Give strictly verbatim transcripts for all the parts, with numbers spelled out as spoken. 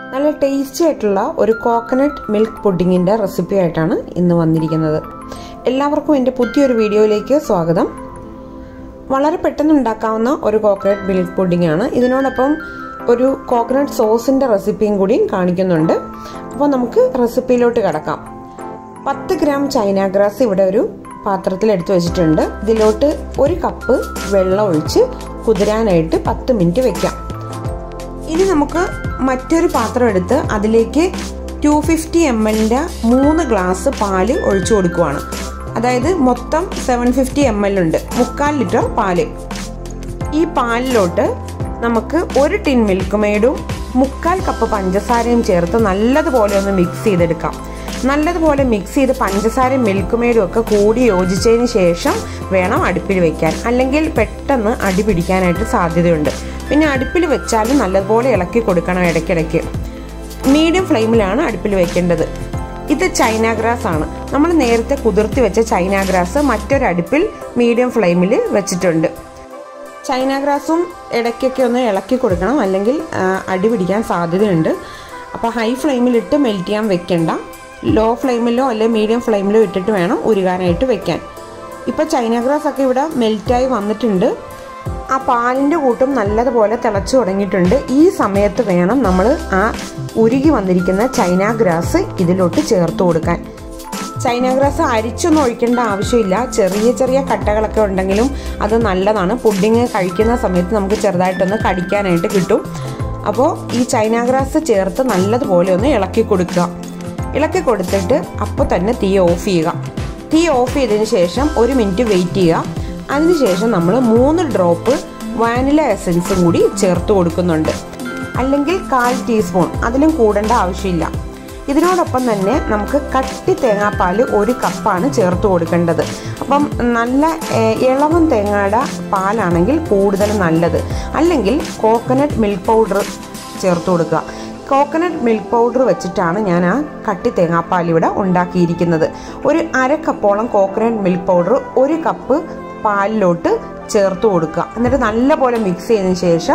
നല്ല ടേസ്റ്റി ആയിട്ടുള്ള ഒരു കോക്കനട്ട് മിൽക്ക് പുഡിങ്ങിന്റെ റെസിപ്പി ആയിട്ടാണ് ഇന്ന് വന്നിരിക്കുന്നത്. എല്ലാവർക്കും എൻ്റെ പുതിയൊരു വീഡിയോയിലേക്ക് സ്വാഗതം. വളരെ പെട്ടെന്ന് ഉണ്ടാക്കാവുന്ന ഒരു കോക്കനട്ട് മിൽക്ക് പുഡിംഗ് ആണ്. ഇതിനോടൊപ്പം ഒരു കോക്കനട്ട് സോസിന്റെ റെസിപ്പിയും കൂടി കാണിക്കുന്നുണ്ട്. അപ്പോൾ നമുക്ക് റെസിപ്പിയിലോട്ട് കടക്കാം. പത്ത് ഗ്രാം ചൈന ഗ്രാസ് ഇവിടെ ഒരു പാത്രത്തിൽ എടുത്തു വെച്ചിട്ടുണ്ട്. ഇതിലോട്ട് ഒരു കപ്പ് വെള്ളം ഒഴിച്ച് കുതിരാനായിട്ട് പത്ത് മിനിറ്റ് വെക്കാം. ഇനി നമുക്ക് മറ്റൊരു പാത്രം എടുത്ത് അതിലേക്ക് ടു ഫിഫ്റ്റി എം എല്ലിൻ്റെ മൂന്ന് ഗ്ലാസ് പാല് ഒഴിച്ചു കൊടുക്കുവാണ്. അതായത് മൊത്തം സെവൻ ഫിഫ്റ്റി എം എൽ ഉണ്ട്, മുക്കാൽ ലിറ്റർ പാല്. ഈ പാലിലോട്ട് നമുക്ക് ഒരു ടിൻ മിൽക്ക് മെയ്ഡും മുക്കാൽ കപ്പ് പഞ്ചസാരയും ചേർത്ത് നല്ലതുപോലെ ഒന്ന് മിക്സ് ചെയ്തെടുക്കാം. നല്ലതുപോലെ മിക്സ് ചെയ്ത് പഞ്ചസാരയും മിൽക്ക് മെയ്ഡും ഒക്കെ കൂടി യോജിച്ചതിന് ശേഷം വേണം അടുപ്പിൽ വെക്കാൻ, അല്ലെങ്കിൽ പെട്ടെന്ന് അടി പിടിക്കാനായിട്ട് സാധ്യതയുണ്ട്. പിന്നെ അടുപ്പിൽ വെച്ചാലും നല്ലതുപോലെ ഇളക്കി കൊടുക്കണം ഇടയ്ക്കിടയ്ക്ക്. മീഡിയം ഫ്ലെയിമിലാണ് അടുപ്പിൽ വെക്കേണ്ടത്. ഇത് ചൈന ഗ്രാസ് ആണ്. നമ്മൾ നേരത്തെ കുതിർത്തി വെച്ച ചൈന ഗ്രാസ് മറ്റൊരടുപ്പിൽ മീഡിയം ഫ്ലെയിമിൽ വെച്ചിട്ടുണ്ട്. ചൈന ഗ്രാസും ഇടയ്ക്കൊക്കെ ഒന്ന് ഇളക്കി കൊടുക്കണം, അല്ലെങ്കിൽ അടി പിടിക്കാൻ സാധ്യതയുണ്ട്. അപ്പോൾ ഹൈ ഫ്ലെയിമിലിട്ട് മെൽറ്റ് ചെയ്യാൻ വെക്കണ്ട. ലോ ഫ്ലെയിമിലോ അല്ലെങ്കിൽ മീഡിയം ഫ്ലെയിമിലോ ഇട്ടിട്ട് വേണം ഉരുകാനായിട്ട് വെക്കാൻ. ഇപ്പോൾ ചൈന ഗ്രാസ് ഒക്കെ ഇവിടെ മെൽറ്റായി വന്നിട്ടുണ്ട്. ആ പാലിൻ്റെ കൂട്ടും നല്ലതുപോലെ തിളച്ചു തുടങ്ങിയിട്ടുണ്ട്. ഈ സമയത്ത് വേണം നമ്മൾ ആ ഉരുകി വന്നിരിക്കുന്ന ചൈന ഗ്രാസ് ഇതിലോട്ട് ചേർത്ത് കൊടുക്കാൻ. ചൈന ഗ്രാസ് അരിച്ചൊന്നും ഒഴിക്കേണ്ട ആവശ്യമില്ല. ചെറിയ ചെറിയ കട്ടകളൊക്കെ ഉണ്ടെങ്കിലും അത് നല്ലതാണ്. പുഡിങ് കഴിക്കുന്ന സമയത്ത് നമുക്ക് ചെറുതായിട്ടൊന്ന് കടിക്കാനായിട്ട് കിട്ടും. അപ്പോൾ ഈ ചൈന ഗ്രാസ് ചേർത്ത് നല്ലതുപോലെ ഒന്ന് ഇളക്കി കൊടുക്കുക. ഇളക്കി കൊടുത്തിട്ട് അപ്പോൾ തന്നെ തീ ഓഫ് ചെയ്യുക. തീ ഓഫ് ചെയ്തതിന് ശേഷം ഒരു മിനിറ്റ് വെയിറ്റ് ചെയ്യുക. അതിനുശേഷം നമ്മൾ മൂന്ന് ഡ്രോപ്പ് വാനില എസൻസും കൂടി ചേർത്ത് കൊടുക്കുന്നുണ്ട്, അല്ലെങ്കിൽ കാൽ ടീസ്പൂൺ, അതിലും കൂടേണ്ട ആവശ്യമില്ല. ഇതിനോടൊപ്പം തന്നെ നമുക്ക് കട്ടി തേങ്ങാപ്പാൽ ഒരു കപ്പാണ് ചേർത്ത് കൊടുക്കേണ്ടത്. അപ്പം നല്ല ഇളവൻ തേങ്ങയുടെ പാലാണെങ്കിൽ കൂടുതൽ നല്ലത്, അല്ലെങ്കിൽ കോക്കനട്ട് മിൽക്ക് പൗഡർ ചേർത്ത് കൊടുക്കുക. കോക്കനട്ട് മിൽക്ക് പൗഡർ വെച്ചിട്ടാണ് ഞാൻ ആ കട്ടി തേങ്ങാപ്പാൽ ഇവിടെ ഉണ്ടാക്കിയിരിക്കുന്നത്. ഒരു അര കപ്പോളം കോക്കനട്ട് മിൽക്ക് പൗഡർ ഒരു കപ്പ് പാലിലോട്ട് ചേർത്ത് കൊടുക്കുക. എന്നിട്ട് നല്ലപോലെ മിക്സ് ചെയ്തതിന് ശേഷം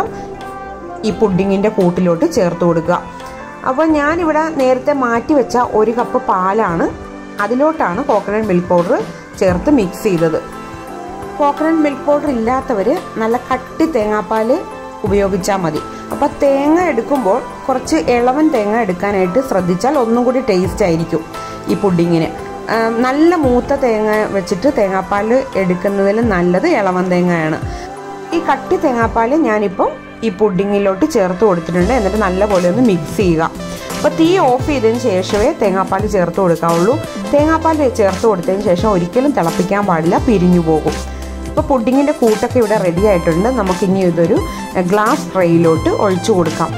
ഈ പുഡിങ്ങിൻ്റെ കൂട്ടിലോട്ട് ചേർത്ത് കൊടുക്കുക. അപ്പോൾ ഞാനിവിടെ നേരത്തെ മാറ്റി വെച്ച ഒരു കപ്പ് പാലാണ്, അതിലോട്ടാണ് കോക്കനട്ട് മിൽക്ക് പൗഡർ ചേർത്ത് മിക്സ് ചെയ്തത്. കോക്കനട്ട് മിൽക്ക് പൗഡർ ഇല്ലാത്തവർ നല്ല കട്ടി തേങ്ങാപ്പാൽ ഉപയോഗിച്ചാൽ മതി. അപ്പോൾ തേങ്ങ എടുക്കുമ്പോൾ കുറച്ച് ഇളവൻ തേങ്ങ എടുക്കാനായിട്ട് ശ്രദ്ധിച്ചാൽ ഒന്നും കൂടി ടേസ്റ്റ് ആയിരിക്കും ഈ പുഡിങ്ങിന്. നല്ല മൂത്ത തേങ്ങ വെച്ചിട്ട് തേങ്ങാപ്പാൽ എടുക്കുന്നതിൽ നല്ലത് ഇളവൻ തേങ്ങയാണ്. ഈ കട്ടി തേങ്ങാപ്പാൽ ഞാനിപ്പം ഈ പുഡിങ്ങിലോട്ട് ചേർത്ത് കൊടുത്തിട്ടുണ്ട്. എന്നിട്ട് നല്ലപോലെ ഒന്ന് മിക്സ് ചെയ്യുക. അപ്പോൾ തീ ഓഫ് ചെയ്തതിന് ശേഷമേ തേങ്ങാപ്പാൽ ചേർത്ത് കൊടുക്കാവുള്ളൂ. തേങ്ങാപ്പാൽ ചേർത്ത് കൊടുത്തതിന് ശേഷം ഒരിക്കലും തിളപ്പിക്കാൻ പാടില്ല, പിരിഞ്ഞു പോകും. ഇപ്പോൾ പുഡിങ്ങിൻ്റെ കൂട്ടൊക്കെ ഇവിടെ റെഡി ആയിട്ടുണ്ട്. നമുക്കിനി ഇതൊരു ഗ്ലാസ് ട്രേയിലോട്ട് ഒഴിച്ചു കൊടുക്കാം.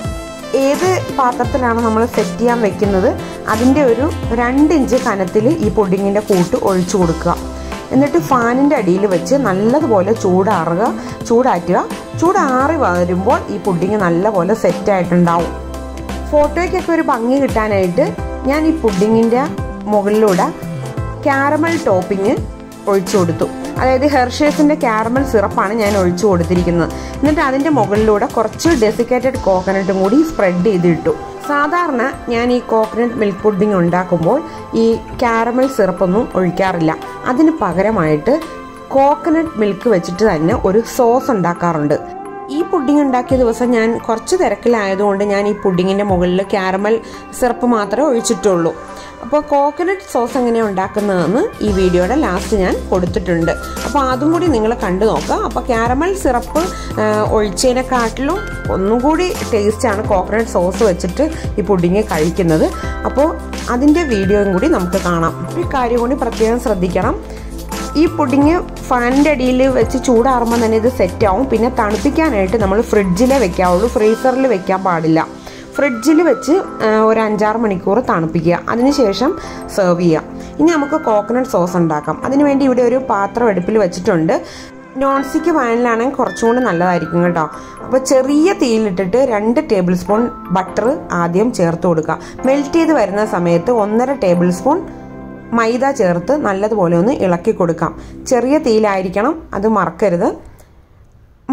ഏത് പാത്രത്തിലാണ് നമ്മൾ സെറ്റ് ചെയ്യാൻ വെക്കുന്നത് അതിൻ്റെ ഒരു രണ്ട് ഇഞ്ച് കനത്തിൽ ഈ പുഡിങ്ങിൻ്റെ കൂട്ട് ഒഴിച്ചു കൊടുക്കുക. എന്നിട്ട് ഫാനിൻ്റെ അടിയിൽ വെച്ച് നല്ലതുപോലെ ചൂടാറുക ചൂടാറ്റുക ചൂടാറി വരുമ്പോൾ ഈ പുഡിങ് നല്ലപോലെ സെറ്റായിട്ടുണ്ടാവും. ഫോട്ടോയ്ക്കൊക്കെ ഒരു ഭംഗി കിട്ടാനായിട്ട് ഞാൻ ഈ പുഡിങ്ങിൻ്റെ മുകളിലൂടെ കാരമൽ ടോപ്പിങ് ഒഴിച്ചു കൊടുത്തു. അതായത് ഹെർഷേസിൻ്റെ കാരമൽ സിറപ്പാണ് ഞാൻ ഒഴിച്ചു കൊടുത്തിരിക്കുന്നത്. എന്നിട്ട് അതിൻ്റെ മുകളിലൂടെ കുറച്ച് ഡെസിക്കേറ്റഡ് കോക്കനട്ടും കൂടി സ്പ്രെഡ് ചെയ്തിട്ടു. സാധാരണ ഞാൻ ഈ കോക്കനട്ട് മിൽക്ക് പുഡിങ് ഉണ്ടാക്കുമ്പോൾ ഈ കാരമൽ സിറപ്പൊന്നും ഒഴിക്കാറില്ല. അതിന് പകരമായിട്ട് കോക്കനട്ട് മിൽക്ക് വെച്ചിട്ട് തന്നെ ഒരു സോസ് ഉണ്ടാക്കാറുണ്ട്. ഈ പുഡിങ് ഉണ്ടാക്കിയ ദിവസം ഞാൻ കുറച്ച് തിരക്കിലായതുകൊണ്ട് ഞാൻ ഈ പുഡിങ്ങിൻ്റെ മുകളിൽ കാരമൽ സിറപ്പ് മാത്രമേ ഒഴിച്ചിട്ടുള്ളൂ. അപ്പോൾ കോക്കനട്ട് സോസ് എങ്ങനെയാണ് ഉണ്ടാക്കുന്നതെന്ന് ഈ വീഡിയോയുടെ ലാസ്റ്റ് ഞാൻ കൊടുത്തിട്ടുണ്ട്. അപ്പോൾ അതും കൂടി നിങ്ങൾ കണ്ടു നോക്കുക. അപ്പോൾ കാരമൽ സിറപ്പ് ഒഴിച്ചതിനെക്കാട്ടിലും ഒന്നും കൂടി ടേസ്റ്റാണ് കോക്കനട്ട് സോസ് വെച്ചിട്ട് ഈ പുഡിങ് കഴിക്കുന്നത്. അപ്പോൾ അതിൻ്റെ വീഡിയോയും കൂടി നമുക്ക് കാണാം. ഒരു കാര്യം കൂടി പ്രത്യേകം ശ്രദ്ധിക്കണം. ഈ പുഡിങ് ഫാനിൻ്റെ അടിയിൽ വെച്ച് ചൂടാറുമ്പോൾ തന്നെ ഇത് സെറ്റാവും. പിന്നെ തണുപ്പിക്കാനായിട്ട് നമ്മൾ ഫ്രിഡ്ജിലേ വെക്കാവുള്ളൂ, ഫ്രീസറിൽ വെക്കാൻ പാടില്ല. ഫ്രിഡ്ജിൽ വെച്ച് ഒരു അഞ്ചാറ് മണിക്കൂർ തണുപ്പിക്കുക, അതിനുശേഷം സെർവ് ചെയ്യുക. ഇനി നമുക്ക് കോക്കനട്ട് സോസ് ഉണ്ടാക്കാം. അതിനുവേണ്ടി ഇവിടെ ഒരു പാത്രം അടുപ്പിൽ വെച്ചിട്ടുണ്ട്. നോൺ സ്റ്റിക്ക് പാനിലാണെങ്കിൽ കുറച്ചും കൂടി നല്ലതായിരിക്കും കേട്ടോ. അപ്പോൾ ചെറിയ തീയിലിട്ടിട്ട് രണ്ട് ടേബിൾ സ്പൂൺ ബട്ടർ ആദ്യം ചേർത്ത് കൊടുക്കുക. മെൽറ്റ് ചെയ്ത് വരുന്ന സമയത്ത് ഒന്നര ടേബിൾ സ്പൂൺ മൈദ ചേർത്ത് നല്ലതുപോലെ ഒന്ന് ഇളക്കി കൊടുക്കാം. ചെറിയ തീയിലായിരിക്കണം, അത് മറക്കരുത്.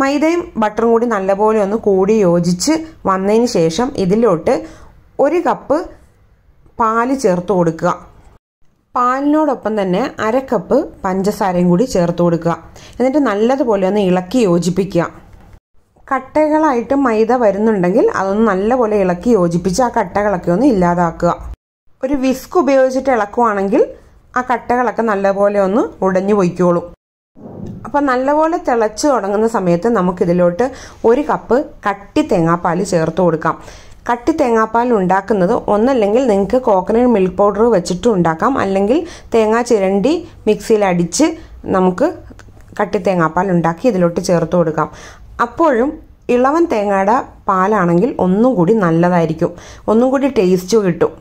മൈദയും ബട്ടറും കൂടി നല്ലപോലെ ഒന്ന് കൂടി യോജിച്ച് വന്നതിന് ശേഷം ഇതിലോട്ട് ഒരു കപ്പ് പാല് ചേർത്ത് കൊടുക്കുക. പാലിനോടൊപ്പം തന്നെ അര കപ്പ് പഞ്ചസാരയും കൂടി ചേർത്ത് കൊടുക്കുക. എന്നിട്ട് നല്ലതുപോലെ ഒന്ന് ഇളക്കി യോജിപ്പിക്കുക. കട്ടകളായിട്ട് മൈദ വരുന്നുണ്ടെങ്കിൽ അതൊന്ന് നല്ലപോലെ ഇളക്കി യോജിപ്പിച്ച് ആ കട്ടകളൊക്കെ ഒന്ന് ഇല്ലാതാക്കുക. ഒരു വിസ്ക് ഉപയോഗിച്ചിട്ട് ഇളക്കുവാണെങ്കിൽ ആ കട്ടകളൊക്കെ നല്ലപോലെ ഒന്ന് ഉടഞ്ഞു പൊയ്ക്കോളും. അപ്പം നല്ലപോലെ തിളച്ച് തുടങ്ങുന്ന സമയത്ത് നമുക്കിതിലോട്ട് ഒരു കപ്പ് കട്ടി തേങ്ങാപ്പാൽ ചേർത്ത് കൊടുക്കാം. കട്ടി തേങ്ങാപ്പാൽ ഉണ്ടാക്കുന്നത് ഒന്നല്ലെങ്കിൽ നിങ്ങൾക്ക് കോക്കനട്ട് മിൽക്ക് പൗഡർ വെച്ചിട്ട് ഉണ്ടാക്കാം, അല്ലെങ്കിൽ തേങ്ങ ചിരണ്ടി മിക്സിയിൽ അടിച്ച് നമുക്ക് കട്ടി തേങ്ങാപ്പാൽ ഉണ്ടാക്കി ഇതിലോട്ട് ചേർത്ത് കൊടുക്കാം. അപ്പോഴും ഇളവൻ തേങ്ങയുടെ പാലാണെങ്കിൽ ഒന്നും കൂടി നല്ലതായിരിക്കും, ഒന്നും കൂടി ടേസ്റ്റ് കിട്ടും.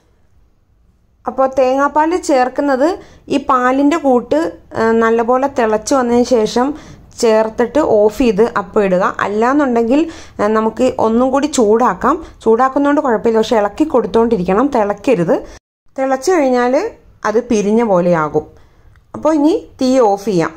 അപ്പോൾ തേങ്ങാപ്പാൽ ചേർക്കുന്നത് ഈ പാലിൻ്റെ കൂട്ട് നല്ലപോലെ തിളച്ച് വന്നതിന് ശേഷം ചേർത്തിട്ട് ഓഫ് ചെയ്ത് അപ്പം ഇടുക. അല്ലാന്നുണ്ടെങ്കിൽ നമുക്ക് ഒന്നും കൂടി ചൂടാക്കാം. ചൂടാക്കുന്നതുകൊണ്ട് കുഴപ്പമില്ല, പക്ഷെ ഇളക്കി കൊടുത്തോണ്ടിരിക്കണം, തിളക്കരുത്. തിളച്ച് കഴിഞ്ഞാൽ അത് പിരിഞ്ഞ പോലെയാകും. അപ്പോൾ ഇനി തീ ഓഫ് ചെയ്യാം.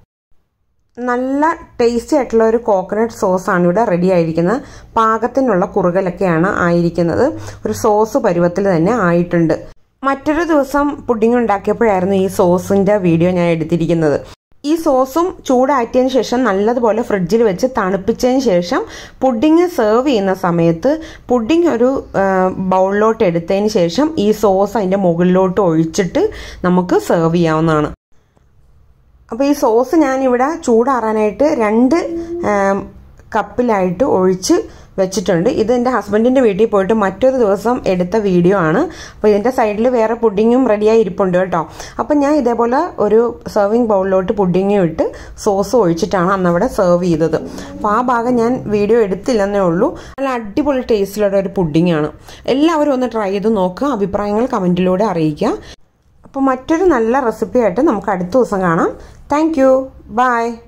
നല്ല ടേസ്റ്റി ആയിട്ടുള്ള ഒരു കോക്കനട്ട് സോസാണ് ഇവിടെ റെഡി ആയിരിക്കുന്നത്. പാകത്തിനുള്ള കുറുകലൊക്കെയാണ് ആയിരിക്കുന്നത്. ഒരു സോസ് പരുവത്തിൽ തന്നെ ആയിട്ടുണ്ട്. മറ്റൊരു ദിവസം പുഡിംഗ് ഉണ്ടാക്കിയപ്പോഴായിരുന്നു ഈ സോസിൻ്റെ വീഡിയോ ഞാൻ എടുത്തിരിക്കുന്നത്. ഈ സോസും ചൂടാറ്റിയതിന് ശേഷം നല്ലതുപോലെ ഫ്രിഡ്ജിൽ വെച്ച് തണുപ്പിച്ചതിന് ശേഷം പുഡിംഗ് സെർവ് ചെയ്യുന്ന സമയത്ത് പുഡിംഗ് ഒരു ബൗളിലോട്ട് എടുത്തതിന് ശേഷം ഈ സോസ് അതിൻ്റെ മുകളിലോട്ട് ഒഴിച്ചിട്ട് നമുക്ക് സെർവ് ചെയ്യാവുന്നതാണ്. അപ്പോൾ ഈ സോസ് ഞാനിവിടെ ചൂടാറാനായിട്ട് രണ്ട് കപ്പിലായിട്ട് ഒഴിച്ച് വെച്ചിട്ടുണ്ട്. ഇത് എൻ്റെ ഹസ്ബൻഡിൻ്റെ വീട്ടിൽ പോയിട്ട് മറ്റൊരു ദിവസം എടുത്ത വീഡിയോ ആണ്. അപ്പോൾ ഇതിൻ്റെ സൈഡിൽ വേറെ പുഡിങ്ങും റെഡിയായി ഇരിപ്പുണ്ട് കേട്ടോ. അപ്പം ഞാൻ ഇതേപോലെ ഒരു സെർവിങ് ബൗളിലോട്ട് പുഡിങ്ങും ഇട്ട് സോസ് ഒഴിച്ചിട്ടാണ് അന്നവിടെ സെർവ് ചെയ്തത്. അപ്പോൾ ആ ഭാഗം ഞാൻ വീഡിയോ എടുത്തില്ലെന്നേ ഉള്ളൂ. നല്ല അടിപൊളി ടേസ്റ്റിലുള്ള ഒരു പുഡിങ്ങാണ്. എല്ലാവരും ഒന്ന് ട്രൈ ചെയ്ത് നോക്കുക, അഭിപ്രായങ്ങൾ കമൻറ്റിലൂടെ അറിയിക്കുക. അപ്പോൾ മറ്റൊരു നല്ല റെസിപ്പി ആയിട്ട് നമുക്ക് അടുത്ത ദിവസം കാണാം. Thank you, by.